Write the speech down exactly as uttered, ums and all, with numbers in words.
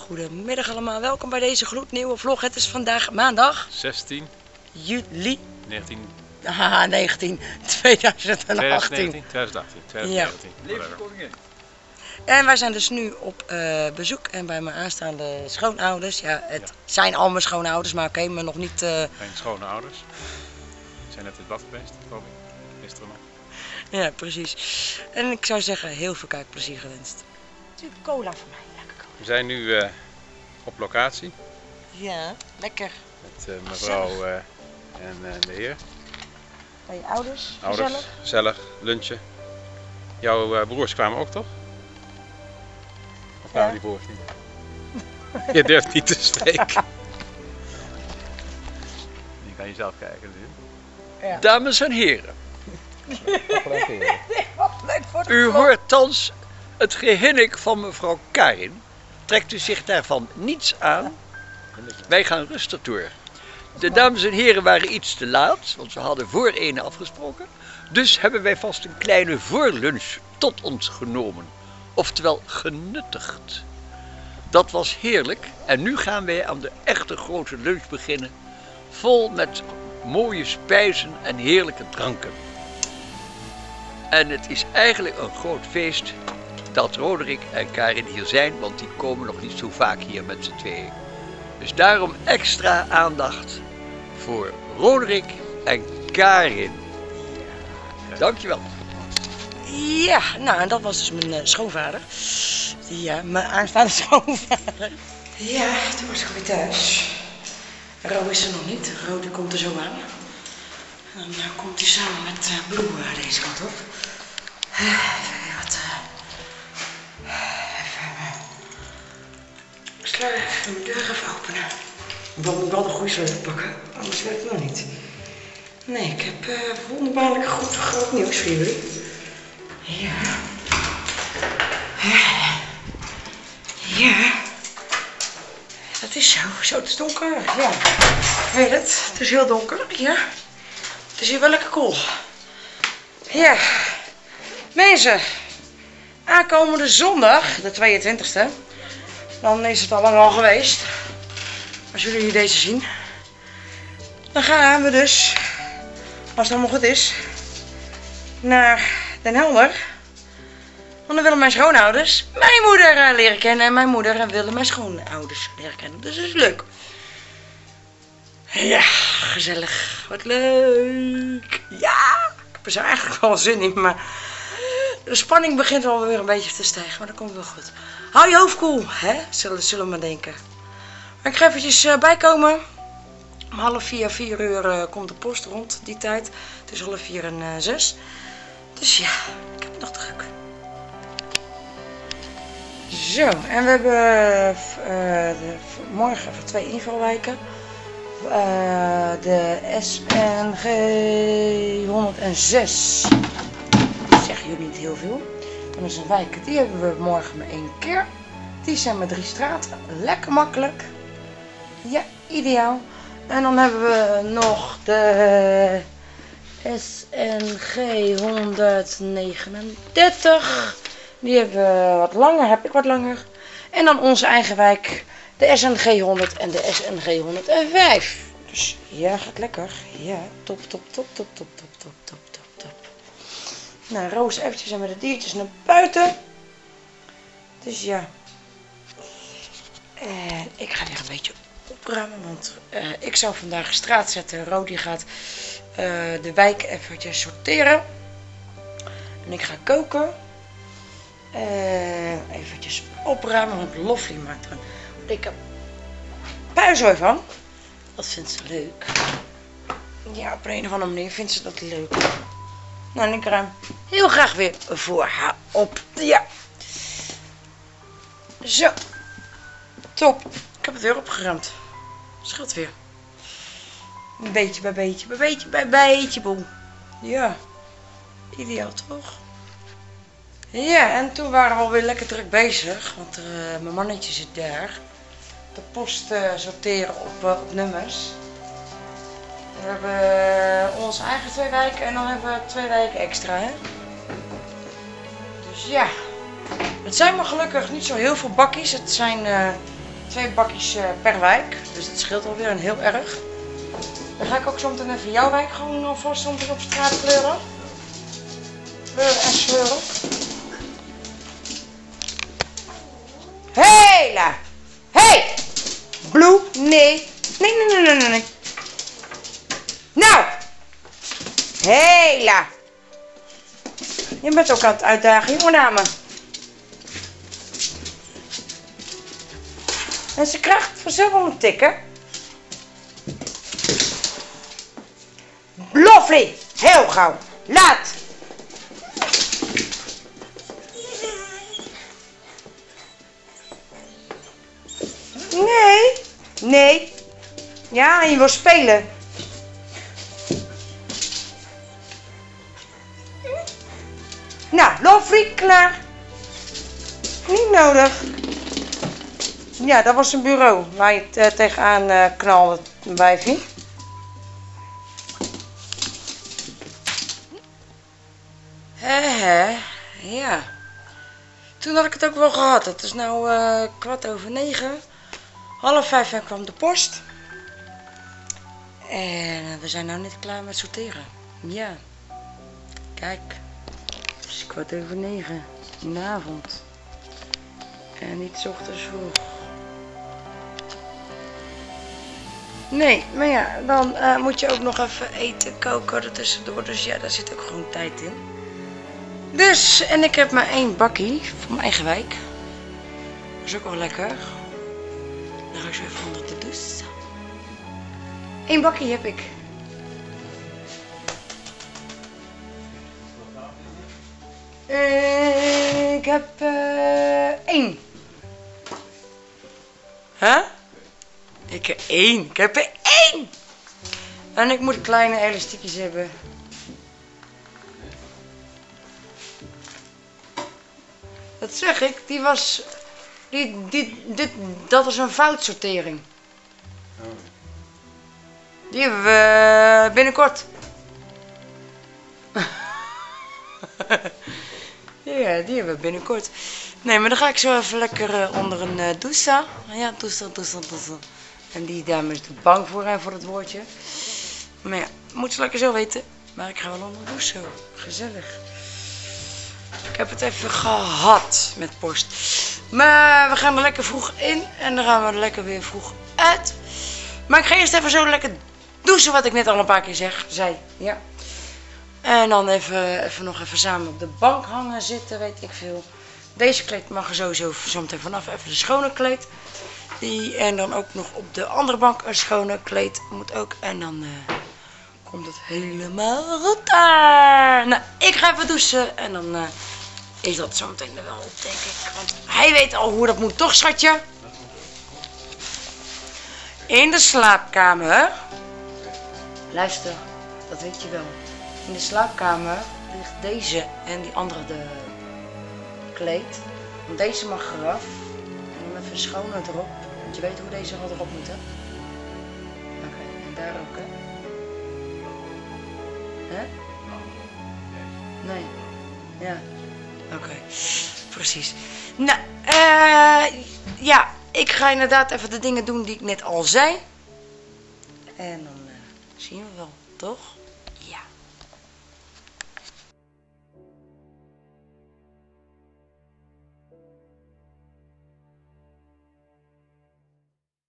Goedemiddag allemaal, welkom bij deze gloednieuwe vlog. Het is vandaag maandag zestien juli negentien ah, negentien tweeduizend achttien. tweeduizend achttien, tweeduizend negentien. Ja. En wij zijn dus nu op uh, bezoek en bij mijn aanstaande schoonouders. Ja, het ja. zijn al mijn schoonouders, maar oké, okay, maar nog niet... Uh... Mijn schone ouders. Ze zijn net het bad geweest, geloof ik. Gisteren nog. Ja, precies. En ik zou zeggen, heel veel kijkplezier gewenst. Natuurlijk cola voor mij, lekker cola. We zijn nu uh, op locatie. Ja, lekker. Met uh, mevrouw uh, en uh, de heer. Bij je ouders, ouders gezellig. Gezellig, lunchen. Jouw uh, broers kwamen ook toch? Of kwamen ja. die broers niet? Je durft niet te spreken. Je kan jezelf kijken natuurlijk. Ja. Dames en heren. U hoort thans het gehinnik van mevrouw Karin. Trekt u zich daarvan niets aan? Wij gaan rustig door. De dames en heren waren iets te laat, want we hadden voor één afgesproken. Dus hebben wij vast een kleine voorlunch tot ons genomen. Oftewel genuttigd. Dat was heerlijk en nu gaan wij aan de echte grote lunch beginnen. Vol met mooie spijzen en heerlijke dranken. En het is eigenlijk een groot feest dat Roderick en Karin hier zijn, want die komen nog niet zo vaak hier met z'n tweeën. Dus daarom extra aandacht voor Roderick en Karin. Dankjewel. Ja, nou en dat was dus mijn uh, schoonvader. Ja, mijn aanstaande schoonvader. Ja, toen was ik weer thuis. Ro is er nog niet. Ro die komt er zo aan. En dan uh, komt hij samen met uh, Bloe uh, deze kant op. Uh, even wat... Uh, even... Uh, ik sla even mijn deur even openen. Dan moet ik wel de goede sleutel pakken, anders werkt het nog niet. Nee, ik heb uh, wonderbaarlijk goed groot nieuws voor jullie. Ja. Ja. Dat is zo. Zo, het is donker. Ja. Ik weet het. Het is heel donker. Ja. Het is hier wel lekker koel. Ja. Mensen. Aankomende zondag, de tweeëntwintigste. Dan is het al lang al geweest. Als jullie hier deze zien. Dan gaan we dus, als het allemaal goed is, naar Den Helder. Want dan willen mijn schoonouders mijn moeder uh, leren kennen. En mijn moeder uh, willen mijn schoonouders leren kennen. Dus dat is leuk. Ja, gezellig. Wat leuk. Ja, ik heb er zo eigenlijk wel zin in. Maar de spanning begint wel weer een beetje te stijgen. Maar dat komt wel goed. Hou je hoofd koel, hè? Zullen, zullen we maar denken. Maar ik ga eventjes uh, bijkomen. Om half vier, vier uur uh, komt de post rond die tijd. Tussen half vier en uh, zes. Dus ja, ik heb het nog druk. Zo, en we hebben uh, de, morgen even twee invalwijken. Uh, de S N G honderdzes. Dat zeggen jullie niet heel veel. En dat is een wijk, die hebben we morgen maar één keer. Die zijn maar drie straten. Lekker makkelijk. Ja, ideaal. En dan hebben we nog de S N G honderdnegenendertig. Die hebben we wat langer, heb ik wat langer. En dan onze eigen wijk, de S N G honderd en de S N G honderdvijf. Dus ja, gaat lekker. Ja, top, top, top, top, top, top, top, top, top, top. Nou, Roos eventjes en met de diertjes naar buiten. Dus ja. En ik ga weer een beetje opruimen, want uh, ik zou vandaag straat zetten. Ro die gaat uh, de wijk eventjes sorteren. En ik ga koken. Uh, eventjes opruimen, want Loffy maakt er een dikke puinzooi van. Dat vindt ze leuk. Ja, op een of andere manier vindt ze dat leuk. Nou, en ik ruim heel graag weer voor haar op. Ja. Zo. Top. Ik heb het weer opgeruimd. Scheelt weer. Beetje bij beetje, bij beetje, bij beetje, boel. Ja. Ideaal toch? Ja, en toen waren we alweer lekker druk bezig. Want uh, mijn mannetje zit daar. De post uh, sorteren op, uh, op nummers. We hebben uh, onze eigen twee wijken en dan hebben we twee wijken extra, hè. Dus ja. Het zijn maar gelukkig niet zo heel veel bakjes. Het zijn uh, twee bakjes uh, per wijk. Dus dat scheelt alweer een heel erg. Dan ga ik ook zo meteen even jouw wijk gewoon alvast zometeen op straat kleuren. Kleuren en sleuren. Hela! Hey! Blue, nee. Nee, nee, nee, nee, nee, nee. Nou! Hela! Je bent ook aan het uitdagen, jongen namen. En ze krijgt vanzelf wel een tikken. Lovely! Heel gauw. Laat! Nee. Nee. Ja, en je wil spelen. Nou, Lovely, klaar. Niet nodig. Ja, dat was een bureau waar je uh, tegenaan uh, knalde, een wijfie. Hè, hè, ja. Toen had ik het ook wel gehad. Het is nou uh, kwart over negen. Half vijf en kwam de post. En uh, we zijn nou net klaar met sorteren. Ja. Kijk. Het is kwart over negen. In de avond. En niet 's ochtends vroeg. Nee, maar ja, dan uh, moet je ook nog even eten, koken ertussendoor. Dus ja, daar zit ook gewoon tijd in. Dus, en ik heb maar één bakkie voor mijn eigen wijk. Dat is ook wel lekker. Dan ga ik zo even onder de douche. Eén bakkie heb ik. Uh, ik heb uh, één. Huh? Ik heb één. Ik heb er één. En ik moet kleine elastiekjes hebben. Dat zeg ik. Die was... Die, die, dit, dat was een foutsortering. Die hebben we binnenkort. Ja, die hebben we binnenkort. Nee, maar dan ga ik zo even lekker uh, onder een uh, douche. Ja, douche, douche, douche. En die dame is er bang voor, hè, voor het woordje. Maar ja, moet ze lekker zo weten. Maar ik ga wel onder de douche zo. Gezellig. Ik heb het even gehad met post. Maar we gaan er lekker vroeg in. En dan gaan we er lekker weer vroeg uit. Maar ik ga eerst even zo lekker douchen, wat ik net al een paar keer zeg, zei. Ja. En dan even, even nog even samen op de bank hangen, zitten, weet ik veel. Deze kleed mag er sowieso zo meteen vanaf. Even de schone kleed. Die, en dan ook nog op de andere bank een schone kleed moet ook. En dan uh, komt het helemaal goed daar. Nou, ik ga even douchen. En dan uh, is dat zo meteen er wel op, denk ik. Want hij weet al hoe dat moet, toch schatje? In de slaapkamer. Luister, dat weet je wel. In de slaapkamer ligt deze en die andere de kleed. Want deze mag eraf. En dan even schoner erop. Want je weet hoe deze al erop moet, hè? Oké, okay, en daar ook, hè? Hè? Nee. Ja. Oké, okay. Precies. Nou, uh, ja, ik ga inderdaad even de dingen doen die ik net al zei. En dan uh, zien we wel, toch?